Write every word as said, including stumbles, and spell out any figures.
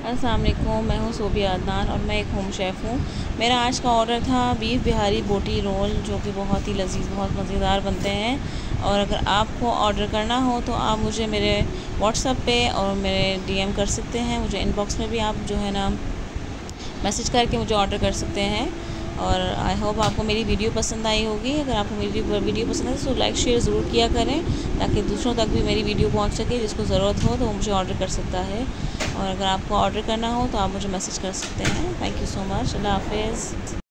अस्सलाम वालेकुम, मैं हूँ सोबिया अदनान और मैं एक होम शेफ़ हूँ। मेरा आज का ऑर्डर था बीफ बिहारी बोटी रोल, जो कि बहुत ही लज़ीज़, बहुत मज़ेदार बनते हैं। और अगर आपको ऑर्डर करना हो तो आप मुझे मेरे व्हाट्सएप पे और मेरे डीएम कर सकते हैं। मुझे इनबॉक्स में भी आप जो है ना मैसेज करके मुझे ऑर्डर कर सकते हैं। और आई होप आपको मेरी वीडियो पसंद आई होगी। अगर आपको मेरी वीडियो पसंद है तो लाइक शेयर ज़रूर किया करें, ताकि दूसरों तक भी मेरी वीडियो पहुंच सके। जिसको ज़रूरत हो तो वो मुझे ऑर्डर कर सकता है। और अगर आपको ऑर्डर करना हो तो आप मुझे मैसेज कर सकते हैं। Thank you so much. अल्लाह हाफ़िज़।